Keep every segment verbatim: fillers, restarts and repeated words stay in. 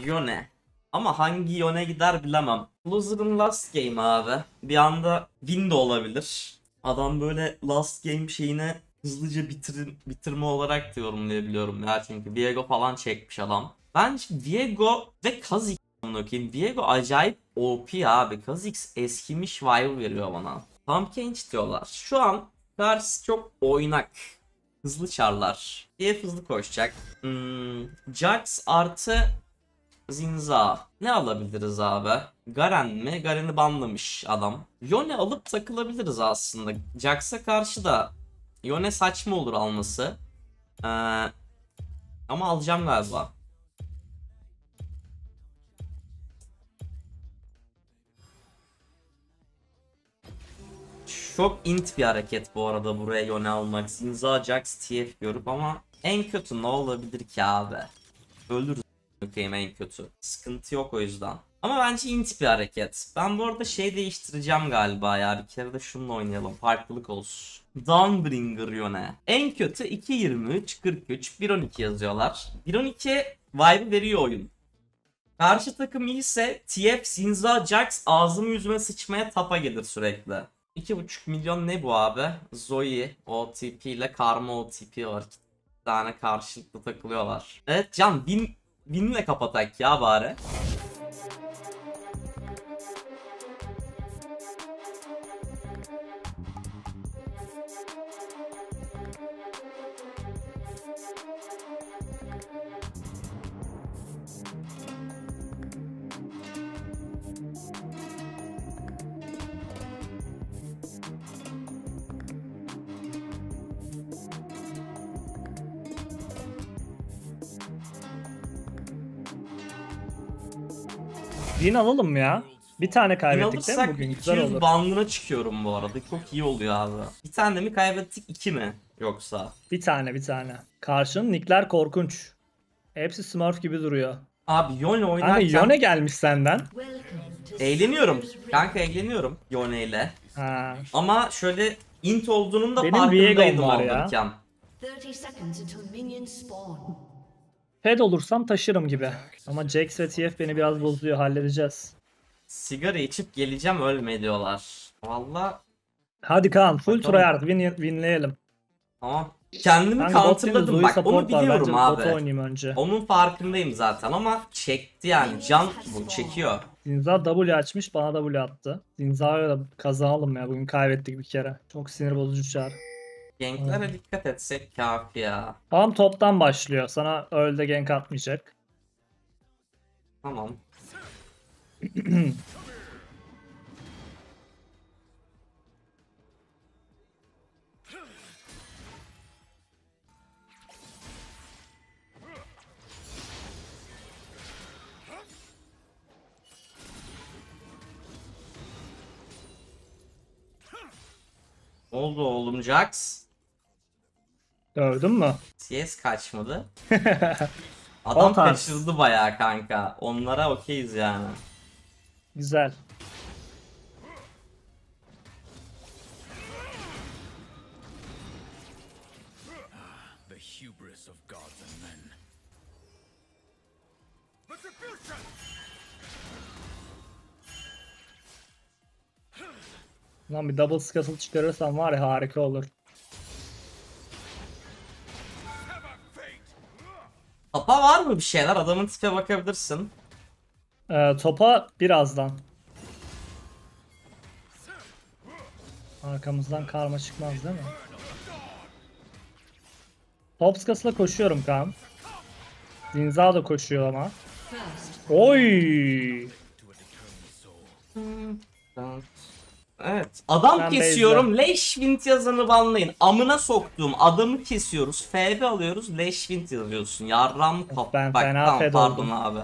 Yone. Ama hangi Yone gider bilemem. Loser'ın last game abi. Bir anda win de olabilir. Adam böyle last game şeyine hızlıca bitirin, bitirme olarak da yorumlayabiliyorum ya. Çünkü Viego falan çekmiş adam. Ben şimdi Viego ve Kha'Zix bakayım. Viego acayip O P abi. Kha'Zix eskimiş vibe veriyor bana. Pumpkinch diyorlar. Şu an karşısı çok oynak. Hızlı çarlar. Diye hızlı koşacak. Hmm, Jax artı Zinza. Ne alabiliriz abi? Garen mi? Garen'i banlamış adam. Yone alıp takılabiliriz aslında. Jax'a karşı da Yone saçma olur alması. Ee, ama alacağım galiba. Çok int bir hareket bu arada buraya Yone almak. Zinza, Jax, T F görüp ama en kötü ne olabilir ki abi? Ölürüz bakayım en kötü. Sıkıntı yok o yüzden. Ama bence int bir hareket. Ben bu arada şey değiştireceğim galiba ya. Bir kere de şununla oynayalım. Farklılık olsun. Dawnbringer Yone. En kötü iki yirmi üç, kırk üç, bir on iki yazıyorlar. bir on iki vibe veriyor oyun. Karşı takım iyiyse T F, Zinza, Jax ağzımı yüzüme sıçmaya tapa gelir sürekli. iki buçuk milyon ne bu abi? Zoe O T P ile Karma O T P var. Bir tane karşılıklı takılıyorlar. Evet Can bin, binle kapatak ya bari. Win alalım mı ya? Bir tane kaybettik değil mi bugün? Güzel iki yüz olur. bandına çıkıyorum bu arada. Çok iyi oluyor abi. Bir tane mi kaybettik, iki mi? Yoksa? Bir tane bir tane. Karşının nickler korkunç. Hepsi Smurf gibi duruyor. Abi Yone oynarken... Hani Yone gelmiş senden. Eğleniyorum. Kanka eğleniyorum Yone ile. Ha. Ama şöyle int olduğunun da Benim farkındaydım Viego'm var ya. alırken. Fed olursam taşırım gibi. Ama Jax ve T F beni biraz bozuyor. Halledeceğiz. Sigara içip geleceğim ölme diyorlar. Valla Hadi Kaan full bakalım. tryhard win, winleyelim. Tamam. Kendimi Kanka bot counterladım değil de bak Zoe onu support var. biliyorum Bence abi. bota oynayayım önce. Onun farkındayım zaten ama çekti yani can bu çekiyor. Zinza W açmış bana W attı. Zinza'ya da kazanalım ya bugün kaybettik bir kere. Çok sinir bozucu çağır. Ganklere dikkat etsek kafi ya. Tamam toptan başlıyor. Sana öyle de gank atmayacak. Tamam. Oldu oğlum Jax. Gördün mü? C S kaçmadı. Adam kaçırdı bayağı kanka. Onlara okeyiz yani. Güzel. Lan bir double scuttle çıkarırsam var ya harika olur. Tapa var mı bir şeyler? Adamın tipe bakabilirsin. Ee, topa birazdan. Arkamızdan karma çıkmaz değil mi? Top scuttle'la koşuyorum Kaan. Zinza da koşuyor ama. Oy! Evet. Adam Ben kesiyorum. Lashwind yazanı banlayın. Amına soktuğum adamı kesiyoruz. F B alıyoruz. Lashwind yazıyorsun. Yarram kap. Ben Bak fena tamam fed pardon oldum. abi.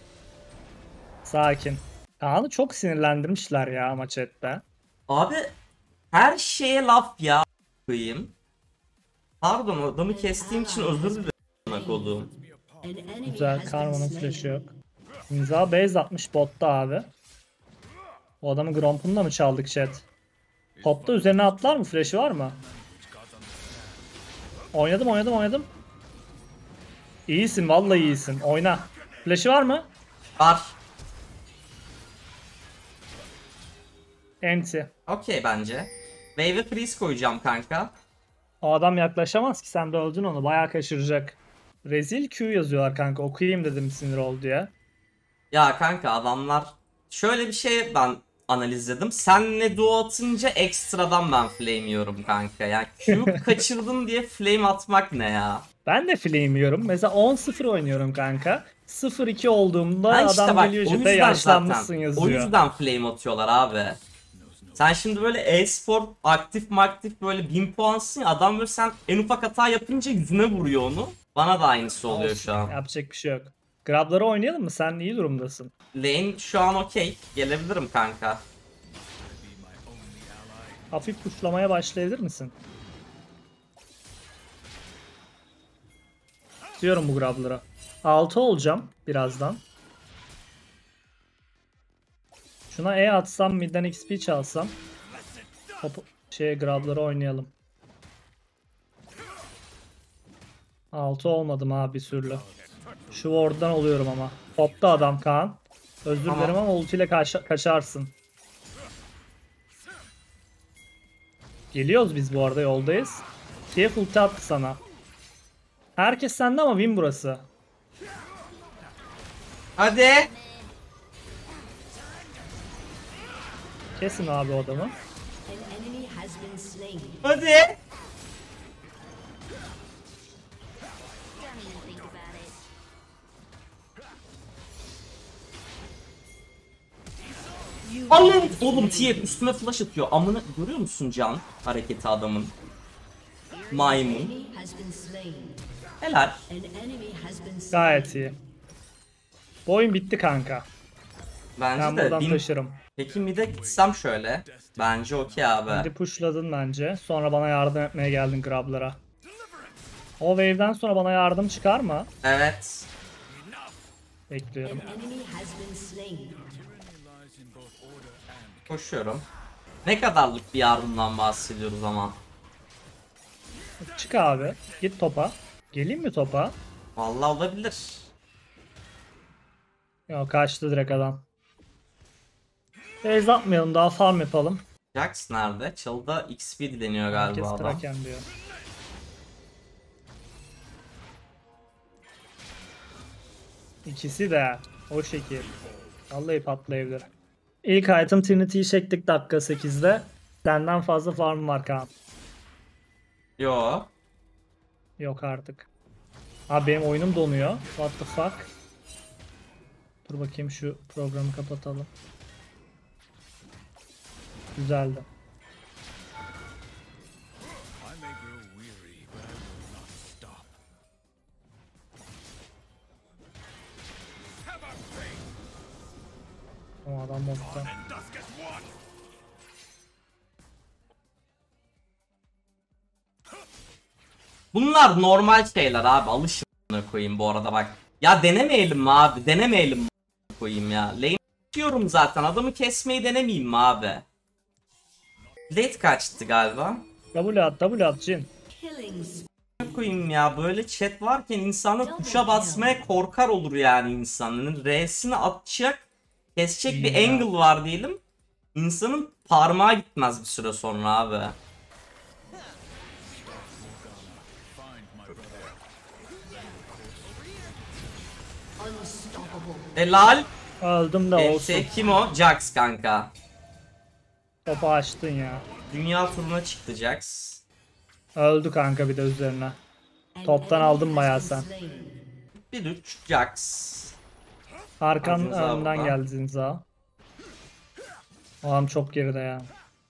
Sakin. Kaan'ı çok sinirlendirmişler ya ama chatte. Abi her şeye laf ya koyayım. Pardon adamı kestiğim için özür dilerim kodum. Güzel. Karma'nın flash'ı yok. Zinza base atmış botta abi. O adamın Gromp'unu da mı çaldık chat? Topta üzerine atlar mı? Flash'ı var mı? Oynadım oynadım oynadım. İyisin vallahi iyisin. Oyna. Flash'ı var mı? Var. Enti. Okey bence. Wave'e freeze koyacağım kanka. O adam yaklaşamaz ki, sen de öldün onu. Bayağı kaçıracak. Rezil Q yazıyorlar kanka. Okuyayım dedim sinir oldu ya. Ya kanka adamlar şöyle bir şey ben analizledim. Senle duo atınca ekstradan ben flame yiyorum kanka. Yani Q kaçırdın diye flame atmak ne ya? Ben de flame yiyorum. Mesela on sıfır oynuyorum kanka. sıfır iki olduğumda Ha işte adam bak geliyor o işte yüzden yaşlanmışsın zaten. yazıyor. O yüzden flame atıyorlar abi. Sen şimdi böyle e-spor aktif maktif böyle bin puansın ya, adam böyle sen en ufak hata yapınca yüzüne vuruyor onu. Bana da aynısı oluyor Olsun, şu an. yapacak bir şey yok. Grabları oynayalım mı? Sen iyi durumdasın. Lane şu an okey. Gelebilirim kanka. Hafif puşlamaya başlayabilir misin? Diyorum bu grablara. altı olacağım birazdan. Şuna E atsam, midden X P çalsam. Hop, şeye grabları oynayalım. altı olmadım abi bir türlü. Şu ward'dan oluyorum ama. Topta adam Kaan. Özür Tamam. dilerim ama ultiyle kaç kaçarsın. Geliyoruz biz bu arada, yoldayız. T F ulti attı sana. Herkes sende ama win burası. Hadi. Kesin abi o adamı. An enemy has been slain. Hadi. Don't even think about it. Allah'ım oğlum T F üstüme flash atıyor. Amına görüyor musun Can hareketi adamın? Maymun. Enemy has been slain. Helal. An enemy has been slain. Gayet iyi. Bu oyun bitti kanka. Bence Ben de buradan bin... taşırım. Peki mid'e gitsem şöyle. Bence okey abi. Şimdi pushladın bence. Sonra bana yardım etmeye geldin grablara. O wave'den sonra bana yardım çıkar mı? Evet. Bekliyorum. An enemy has been slain. Koşuyorum. Ne kadarlık bir yardımdan bahsediyoruz ama. Çık abi. Git topa. Geleyim mi topa? Vallahi olabilir. Yok, kaçtı direkt adam. Base atmayalım, daha farm yapalım. Jax nerede? Çalıda X P dileniyor Herkes galiba adam. Kraken diyor. İkisi de o şekil. Vallahi patlayabilir. İlk item Trinity'yi çektik dakika sekizde. Senden fazla farm var Kaan. Yo. Yok artık. Abi benim oyunum donuyor. What the fuck? Dur bakayım, şu programı kapatalım. Güzeldi. I may grow weary, but I will not stop. O adam modda. And dusk is one. Bunlar normal şeyler abi. Alışın koyayım bu arada bak. Ya denemeyelim mi abi? Denemeyelim mi koyayım ya? Lane diyorum zaten. Adamı kesmeyi denemeyeyim mi abi? Late kaçtı galiba. W at, W at Jin. Killing spree. Koyayım ya, böyle chat varken insanlar tuşa basmaya korkar olur yani insanların. R'sini atacak, kesecek bir İyi ya. angle var diyelim. İnsanın parmağı gitmez bir süre sonra abi. Unstoppable. Helal. Öldüm de olsun. E, kim o? Jax kanka. Topu açtın ya. Dünya turuna çıktı Jax. Öldü kanka bir de üzerine. An Toptan enemy aldın has bayağı been sen. slain. Bir üç Jax. Arkan Zinza önden burada. geldi Zinza. O adam çok geride ya.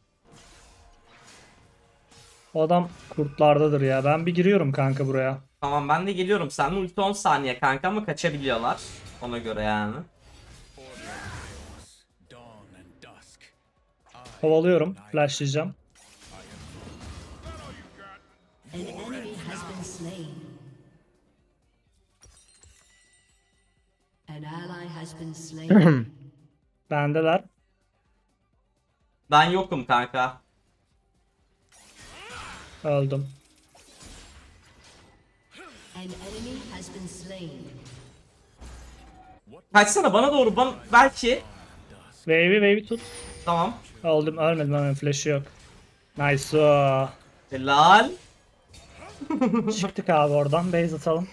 O adam kurtlardadır ya. Ben bir giriyorum kanka buraya. Tamam ben de geliyorum. Senin ulti on saniye kanka ama kaçabiliyorlar. Ona göre yani. Dawn and dusk. Kovalıyorum. Flashlayacağım. An enemy has been slain. An ally has been slain. Bendeler. Ben yokum kanka. Öldüm. An enemy has been slain. Kaçsana bana doğru. Ban belki. Wave'i wave'i tut. Tamam. Öldüm ölmedim hemen flash'ı yok. Nice o. Helal. Çıktık abi oradan base atalım.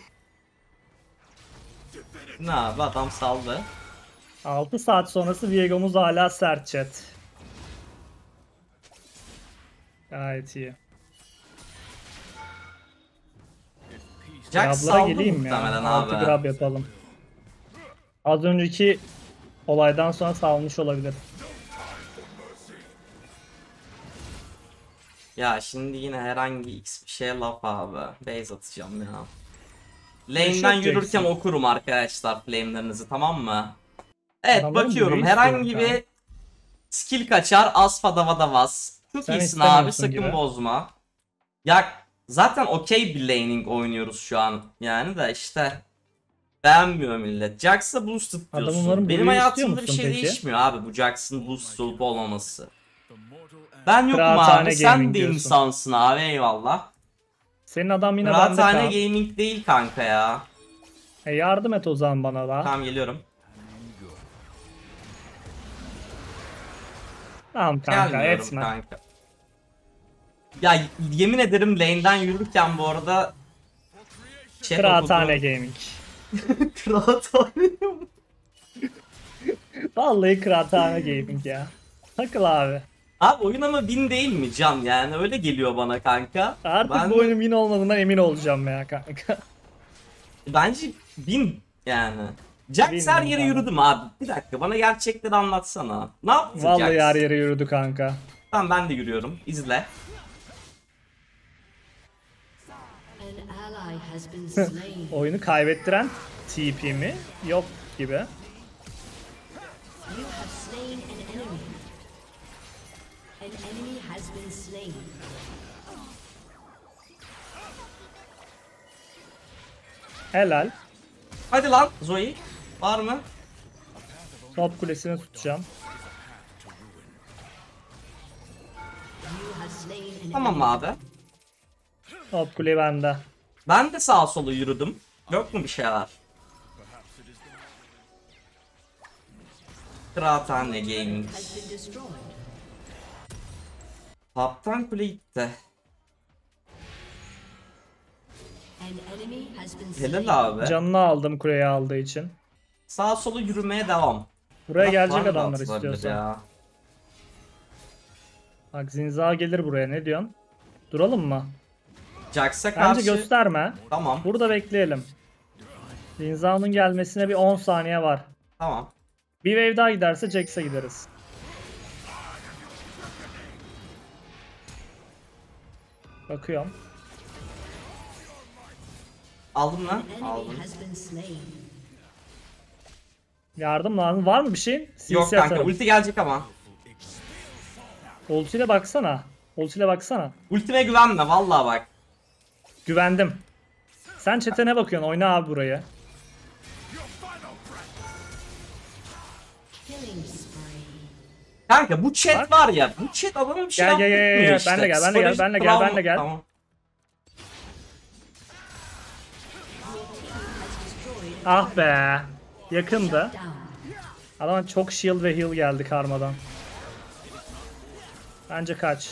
Ne abi adam saldı. altı saat sonrası Viego'muz hala sert chat. Gayet iyi. Jax Grab'lara saldı geleyim muhtemelen ya. Altı abi. grab yapalım. Az önceki olaydan sonra salmış olabilir. Ya şimdi yine herhangi x bir şeye laf abi. Base atacağım ya. Lane'den Düşük yürürken Jackson. okurum arkadaşlar flame'lerinizi, tamam mı? Evet Adamların bakıyorum burayı herhangi istiyorum bir skill kaçar asfa davada vas. Çok Sen iyisin abi, istemiyorsun sakın gibi. bozma. Ya zaten okey bir laning oynuyoruz şu an yani de işte. Beğenmiyor millet. Jax'a boosted Adam diyorsun. onların Benim burayı hayatımda bir istiyor şey musun peki? değişmiyor abi bu Jax'ın boosted olup olmaması. The mortal and Ben yokum Kıraathane abi, sen gaming de diyorsun. insansın abi, eyvallah. Senin adam yine bende Kıraathane kal. gaming değil kanka ya. E yardım et o zaman bana da. Tamam geliyorum. Tamam kanka Gelmiyorum etme. kanka. Ya yemin ederim lane'den yürürken bu arada şey Kıraathane okuduğum- gaming. Kıraathane. Vallahi kıraathane gaming ya. Takıl abi. Abi oyun ama win değil mi Can, yani öyle geliyor bana kanka. Artık Ben- bu oyunun win olmadığından emin olacağım ya kanka. Bence bin yani. Jax Bin her mi? yere Tamam. yürüdüm abi. Bir dakika bana gerçekleri anlatsana. Ne yaptın Vallahi Jax? her yere yürüdü kanka. Tamam ben de yürüyorum. İzle. An ally has been slain. Oyunu kaybettiren T P mi? Yok gibi. You have slain an enemy. An enemy has been slain. Helal. Hadi lan Zoe. Var mı? Top kulesini tutacağım. You have slain an Tamam enemy. abi. Top kule bende. Ben de sağa sola yürüdüm. Yok mu bir şeyler? Kıraathane Gaming. Has been destroyed. Kaptan kule gitti. An enemy has been slain. Helal abi. Canını aldım kuleyi aldığı için. Sağa sola yürümeye devam. Buraya Bak, gelecek var da adamlar atılabilir istiyorsan. ya. Bak Zinza gelir buraya, ne diyorsun? Duralım mı? Jax'a Bence karşı... gösterme. Tamam. Burada bekleyelim. Zinza'nın gelmesine bir on saniye var. Tamam. Bir wave daha giderse Jax'a gideriz. Bakıyorum. Aldın lan. An Aldım. enemy has been slain. Yardım lazım. Var mı bir şeyin? C C Yok kanka atarım. ulti gelecek ama. Ultiyle baksana. Ultiyle baksana. Ultime güvenme vallahi bak. Güvendim. Sen chat'e ne bakıyorsun? Oyna abi burayı. Killing spree. Kanka bu chat Bak. var ya, bu chat adama bir şey Gel, gel, gel, yaptırmıyor gel. işte. Ben de gel, ben de gel, Psikolojik ben de gel, travma- ben de gel. Tamam. Ah be. Yakındı. Down. Adama çok shield ve heal geldi karmadan. Bence kaç.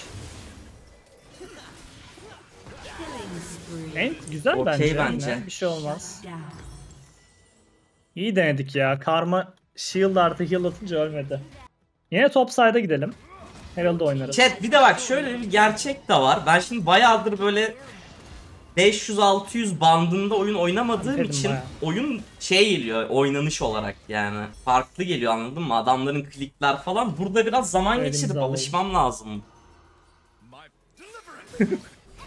Killing spree. En güzel Okey bence. bence. Ne? Bir şey olmaz. Down. İyi denedik ya. Karma shield artı heal atınca ölmedi. Yine top side'a gidelim. Herald'da oynarız. Chat bir de bak şöyle bir gerçek de var. Ben şimdi bayağıdır böyle beş yüz altı yüz bandında oyun oynamadığım Dedim için bayağı. oyun şey geliyor oynanış olarak yani. Farklı geliyor, anladın mı? Adamların klikler falan. Burada biraz zaman Elimize geçirip alalım. alışmam lazım. my deliverance.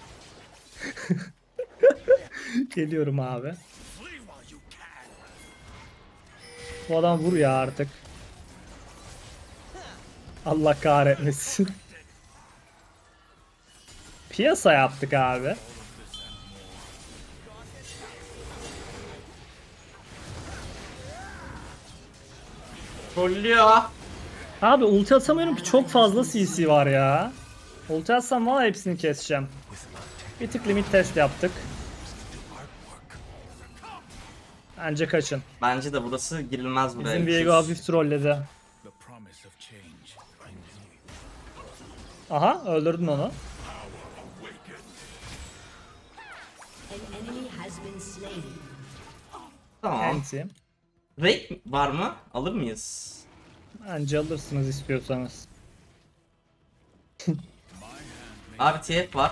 Geliyorum abi. Flee while you can. Bu adam vur ya artık. Allah kahretmesin. Piyasa yaptık abi. Trollüyor. Abi ulti atamıyorum ki, çok fazla C C var ya. Ulti atsam valla hepsini keseceğim. Bir tık limit test yaptık. Bence kaçın. Bence de burası girilmez buraya. Bizim Viego hafif trolledi. The promise of change. I knew. Aha öldürdün onu. An enemy has been slain. Tamam. Enti. Rake var mı? Alır mıyız? Bence alırsınız istiyorsanız. R T F var.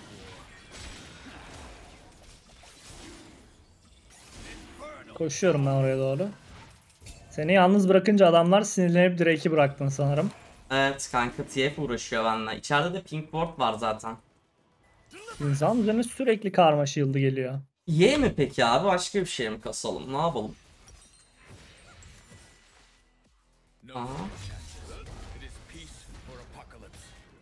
Koşuyorum ben oraya doğru. Seni yalnız bırakınca adamlar sinirlenip Drake'i bıraktın sanırım. Evet kanka T F uğraşıyor benimle. İçeride de pink ward var zaten. İnsan üzerine sürekli karma shield'ı geliyor. Y mi peki abi? Başka bir şey mi kasalım? Ne yapalım? No Aha. chances. It is peace or apocalypse.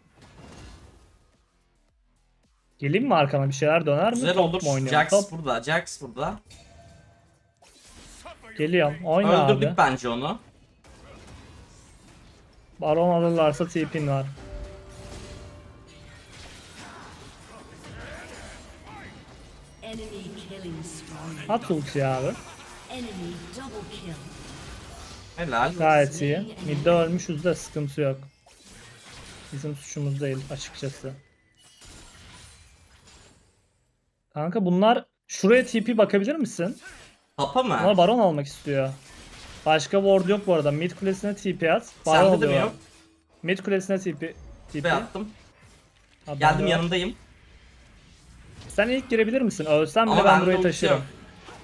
Geleyim mi arkama bir şeyler döner mi? Güzel Top olur. mu oynayalım? Jax Top. burada. Jax burada. Geliyorum. Oyna Öldürdük abi. bence onu. Baron alırlarsa T P'in var. Enemy killing spree. At ulti abi. Enemy double kill. Helal. Gayet iyi. Midde ölmüşüz de sıkıntı yok. Bizim suçumuz değil açıkçası. Kanka bunlar şuraya T P bakabilir misin? Tapa mı? Bunlar baron almak istiyor. Başka ward yok bu arada. Mid kulesine T P at. Baron Sende de mi alıyor. yok? Mid kulesine T P. T Ve P. attım. Ha, Geldim bende var. yanındayım. Sen ilk girebilir misin? Ölsem bile Ama ben bende burayı ulti taşırım. yok.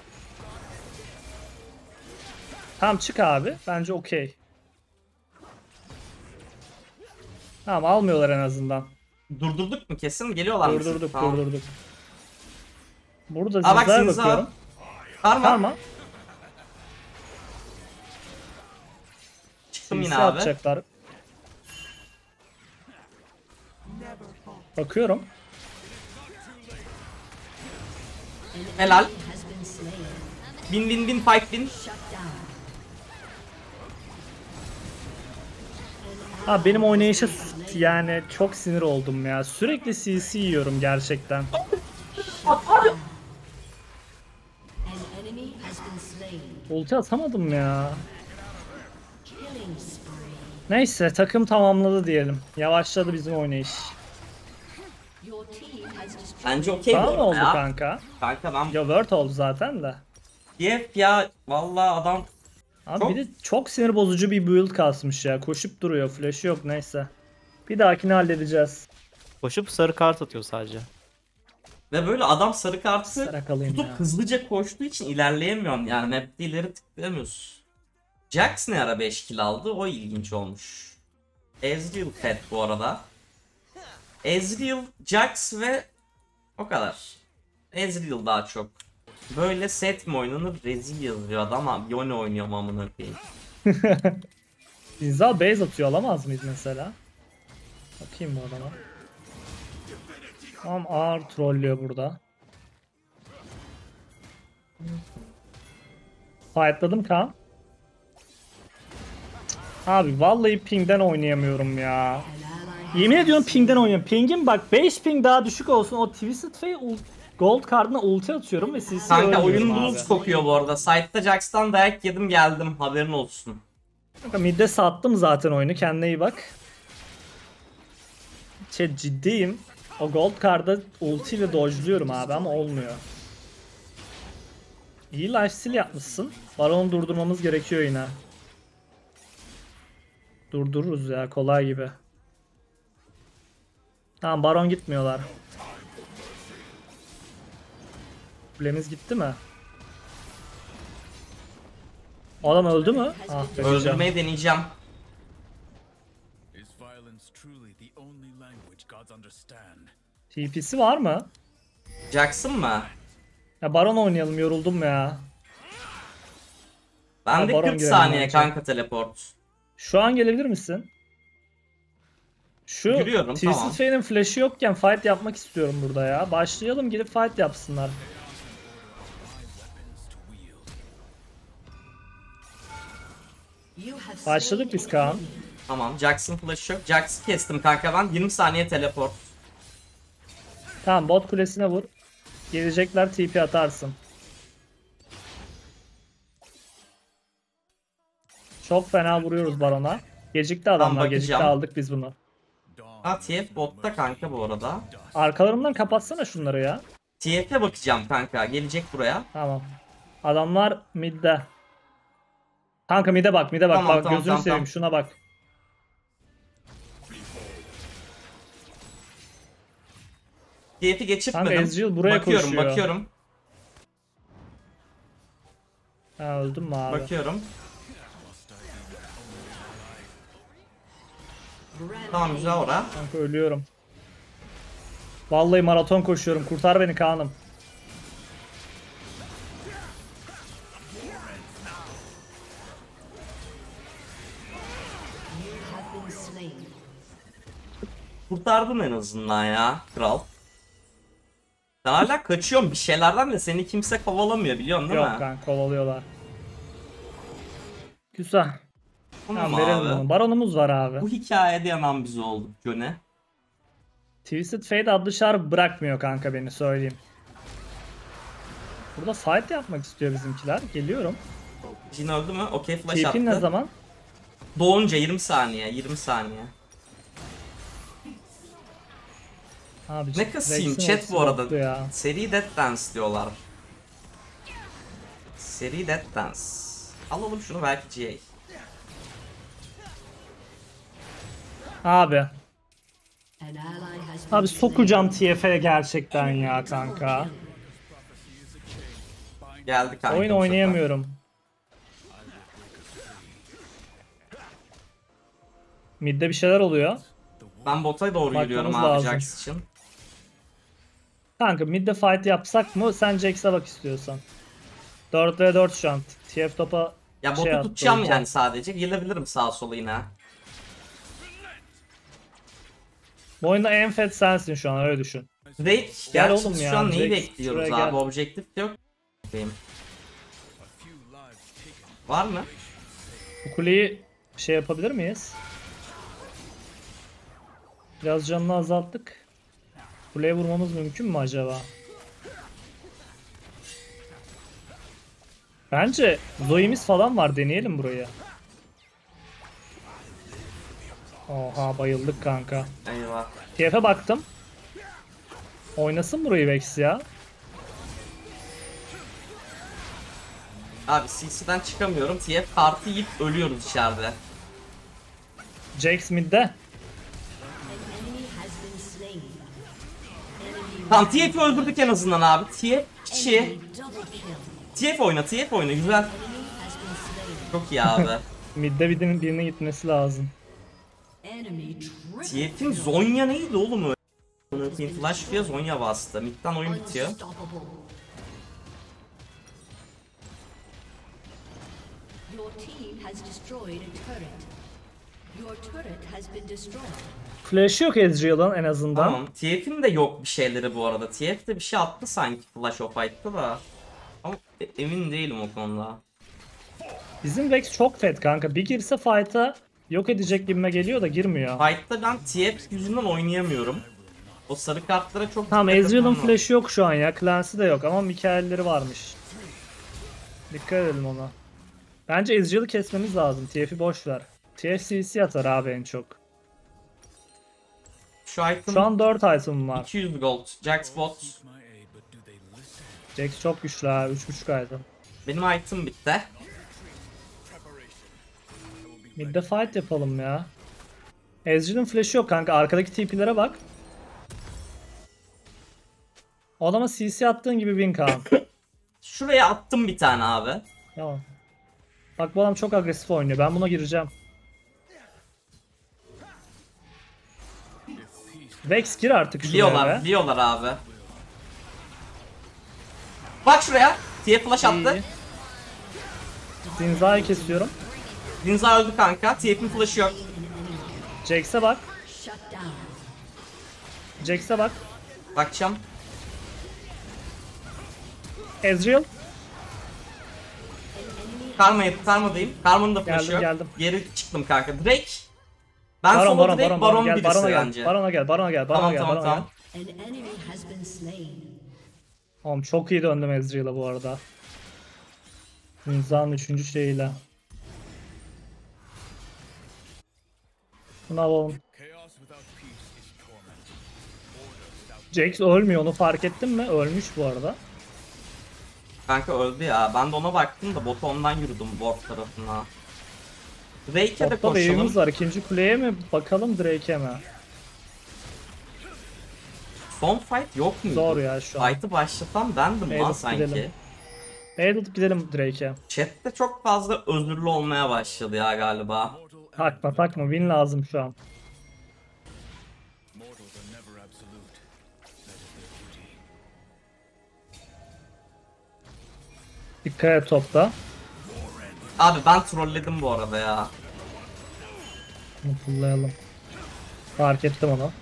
Tamam çık abi. Bence okey. Tamam almıyorlar en azından. Durdurduk mu kesin? Geliyorlar mı? Durdurduk Tamam. durdurduk. Burada Aa bak Zinza'ya Zinza. bakıyorum. Var mı? Tamam. Çıktım yine C C abi. atacaklar. Bakıyorum. An Helal. enemy has been slain. Bin bin bin fight bin. Shut down. Ha benim oynayışa s- yani çok sinir oldum ya. Sürekli C C yiyorum gerçekten. An enemy has been slain. Ulti atamadım ya. Killing spree. Neyse takım tamamladı diyelim. Yavaşladı bizim oynayış. Your team has destroyed. Bence okey bu Tamam arada oldu ya. kanka. Kanka ben Ya word oldu zaten de. T F ya vallahi adam Abi Çok- bir de çok sinir bozucu bir build kasmış ya. Koşup duruyor. Flash'ı yok neyse. Bir dahakini halledeceğiz. Koşup sarı kart atıyor sadece. ve böyle adam sarı kartı Sarak alayım tutup ya. hızlıca koştuğu için ilerleyemiyorsun yani map'te ileri tıklayamıyorsun. Jax ne ara beş kill aldı o ilginç olmuş. Ezreal fed bu arada. Ezreal, Jax ve o kadar. Ezreal daha çok. Böyle set mi oynanır rezil yazıyor adam ama Yone oynuyorum amına koyayım. Zinza base atıyor alamaz mıyız mesela? Bakayım bu adama. Tamam ağır trollüyor burada. Fightladım Kaan. Abi vallahi pingden oynayamıyorum ya. Yemin ediyorum pingden oynuyorum. Pingim bak beş ping daha düşük olsun o Twisted Fate ult- Gold card'ına ulti atıyorum ve C C Kanka oyun ölmüyorum lose abi. kokuyor bu arada. Site'da Jax'tan dayak yedim geldim haberin olsun. Kanka midde sattım zaten oyunu kendine iyi bak. Şey ciddiyim. O gold card'a ultiyle dodge'luyorum abi ama olmuyor. İyi lifesteal yapmışsın. Baron'u durdurmamız gerekiyor yine. Durdururuz ya kolay gibi. Tamam Baron gitmiyorlar. Kulemiz gitti mi? O adam öldü mü? Ah be diyeceğim. Öldürmeyi deneyeceğim. Is violence truly the only language gods understand? T P'si var mı? Jackson mı? Ya Baron oynayalım yoruldum ya. Ben de Baron kırk girelim saniye bence. kanka teleport. Şu an gelebilir misin? Şu Yürüyorum, Twisted tamam. Fate'in flash'ı yokken fight yapmak istiyorum burada ya. Başlayalım gidip fight yapsınlar. Weapons to wield. You have slain Başladık biz an Kaan. enemy. Tamam Jackson flash yok. Jax'ı kestim kanka ben. yirmi saniye teleport. Tamam bot kulesine vur. Gelecekler T P atarsın. Çok fena vuruyoruz Baron'a. Gecikti adamlar. Gecikti, bakacağım. aldık biz bunu. Ha T F botta kanka bu arada. Arkalarından kapatsana şunları ya. T F'e bakacağım kanka. Gelecek buraya. Tamam. Adamlar midde. Kanka mid'e bak, mid'e bak. Tamam, bak tamam, gözünü tamam, seveyim tamam. şuna bak. T F'i geçirtmedim. Kanka Ezreal buraya bakıyorum, koşuyor. bakıyorum, Ha öldün mü abi? bakıyorum. Tamam güzel ora. Kanka ölüyorum. Vallahi maraton koşuyorum. Kurtar beni Kaan'ım. You have been slain. Kurtardın en azından ya kral. Sen hala kaçıyorsun bir şeylerden de seni kimse kovalamıyor biliyorsun değil Yok mi? kanka kovalıyorlar. Güzel. Tamam Tamam verelim abi. onu. Baronumuz var abi. Bu hikayede yanan biz olduk Jone. Twisted Fate adlı şarkı bırakmıyor kanka beni söyleyeyim. Burada fight yapmak istiyor bizimkiler. Geliyorum. Jin öldü mü? Okey flash T P'in ne attı. zaman? Doğunca yirmi saniye, yirmi saniye. Abi, Ne kasayım Rex'in chat ultisi bu arada. boktu ya. Seri Death Dance diyorlar. Seri Death Dance. Alalım şunu belki G A. Abi. An ally has been Abi slain. sokacağım T F'ye gerçekten ya kanka. Geldi kanka. Oyun bu sefer. oynayamıyorum. Mid'de bir şeyler oluyor. Ben bota doğru Bakmamız yürüyorum abi lazım. Jax için. Kanka mid'de fight yapsak mı? Sen Jax'e bak istiyorsan. dört ve dört şu an. T F topa Ya botu şey attı, tutacağım olacak. yani sadece. Gelebilirim sağa sola yine. Bu oyunda en fed sensin şu an öyle düşün. Drake Gel gerçi oğlum biz ya, şu an neyi Drake, bekliyoruz şuraya abi? gel. Objektif de yok. Benim. Var mı? Bu kuleyi şey yapabilir miyiz? Biraz canını azalttık. Kuleye vurmamız mümkün mü acaba? Bence Zoe'miz falan var, deneyelim burayı. Oha bayıldık kanka. Eyvah. T F'e baktım. Oynasın burayı Vex ya. Abi C C'den çıkamıyorum. T F kartı yiyip ölüyoruz içeride. Jax mid'de. An enemy has been slain. Enemy Tamam T F'i öldürdük en azından abi. T F kişi. enemy double kill. T F oyna, T F oyna güzel. Enemy has been slain. Çok iyi abi. Mid'de birinin, birinin gitmesi lazım. Enemy triple T F'in Zonya neydi oğlum öyle? Team Flash diye Zonya bastı. Mid'den oyun bitiyor. unstoppable. Your team has destroyed a turret. Your turret has been destroyed. Flash yok Ezreal'ın en azından. Tamam. T F'in de yok bir şeyleri bu arada. T F de bir şey attı sanki Flash o fight'ta da. Ama e- emin değilim o konuda. Bizim Vex çok fed kanka. Bir girse fight'a yok edecek gibime geliyor da girmiyor. Fight'ta ben T F yüzünden oynayamıyorum. O sarı kartlara çok Tamam dikkat Ezreal'ın etmem lazım. flash'ı yok şu an ya. Clancy de yok ama Mikael'leri varmış. Dikkat edelim ona. Bence Ezreal'ı kesmemiz lazım. T F'i boş ver. T F C C atar abi en çok. Şu item Şu an dört item var. iki yüz gold. Jax bot. My A, but do they listen? Jax çok güçlü ha. üç buçuk item. Benim item bitti. Mid'de fight yapalım ya. Ezreal'ın flash'ı yok kanka. Arkadaki T P'lere bak. O adama C C attığın gibi win Kaan. Şuraya attım bir tane abi. Tamam. Bak bu adam çok agresif oynuyor. Ben buna gireceğim. Vex gir artık şuraya Biliyorlar, be. biliyorlar abi. Bak şuraya. T F flash attı. İyi. Zinza'yı kesiyorum. Zinza öldü kanka. T F'in flash'ı yok. Jax'e bak. Shut down. Jax'e bak. Bakacağım. Ezreal. Karma'yı, Karma'dayım. Karma'nın da flash'ı Geldim, yok. geldim. Geri çıktım kanka. Drake. Ben Baron, solo Baron, Drake, Baron, Baron, Baron, gel, birisi Baron'a gel, bence. Baron'a gel, Baron'a gel, Baron'a Tamam gel, tamam Baron'a tamam. gel. An enemy has been slain. Oğlum çok iyi döndüm Ezreal'a bu arada. Zinza'nın üçüncü şeyiyle. Şunu alalım. Chaos without peace is torment. Order without Jax ölmüyor, onu fark ettin mi? Ölmüş bu arada. Kanka öldü ya. Ben de ona baktım da bota ondan yürüdüm bot tarafına. Drake'e de Botta koşalım. wave'imiz var. İkinci kuleye mi bakalım, Drake'e mi? Son fight yok muydu? Zor ya şu an. Fight'ı başlatan bendim lan Evet, sanki. gidelim. Eğilip gidelim Drake'e. Chat'te çok fazla özürlü olmaya başladı ya galiba. Takma takma, win lazım şu an. mortals are never absolute. That is their duty. Dikkat et topta. Abi ben trolledim bu arada ya. Bunu kullayalım. Fark ettim onu.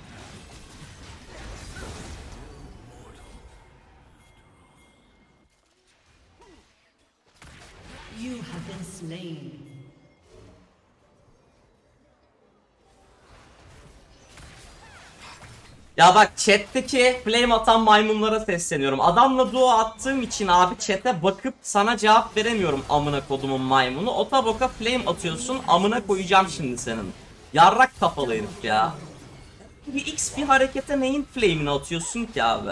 You have been slain. Ya bak chat'teki flame atan maymunlara sesleniyorum. Adamla duo attığım için abi chat'e bakıp sana cevap veremiyorum amına kodumun maymunu. Ota boka flame atıyorsun, amına koyacağım şimdi senin. Yarrak kafalı herif ya. Bir X bir harekete neyin flame'ini atıyorsun ki abi?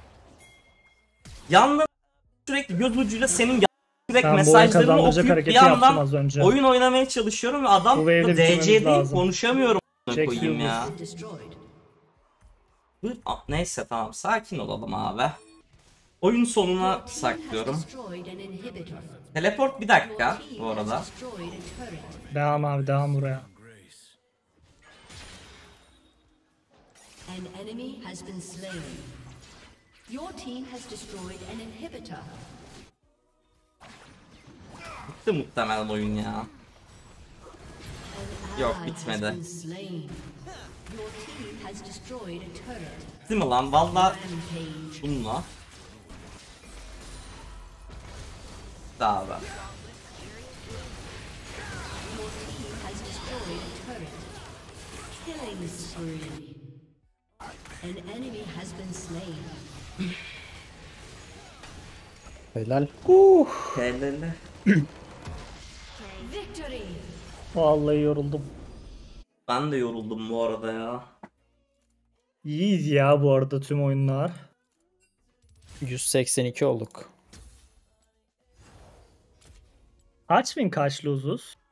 Yandan sürekli göz ucuyla senin ya- sürekli Ben bu oyun mesajlarını kazandıracak okuyup bir hareketi yaptım yandan az önce. oyun oynamaya çalışıyorum ve adam Bu wave'de D C bitirmemiz değil lazım. konuşamıyorum amına Jax koyayım ya. Been destroyed. Dur, a- neyse tamam sakin olalım abi. Oyun sonuna Your team saklıyorum. has destroyed an inhibitor. Teleport bir Your dakika team bu has arada. destroyed a turret. Devam abi, devam buraya. Grace. An enemy has been slain. Your team has destroyed an inhibitor. Bitti muhtemelen oyun ya. An Yok, ally bitmedi. has been slain. Your team has destroyed a turret. Değil mi lan? Valla Rampage. bununla. Daha ben. Your team has destroyed a turret. Killing spree. An enemy has been slain. Helal. Helal. Victory! Vallahi yoruldum. Ben de yoruldum bu arada ya. İyiyiz ya bu arada tüm oyunlar. yüz seksen iki olduk. Kaç win kaç losuz?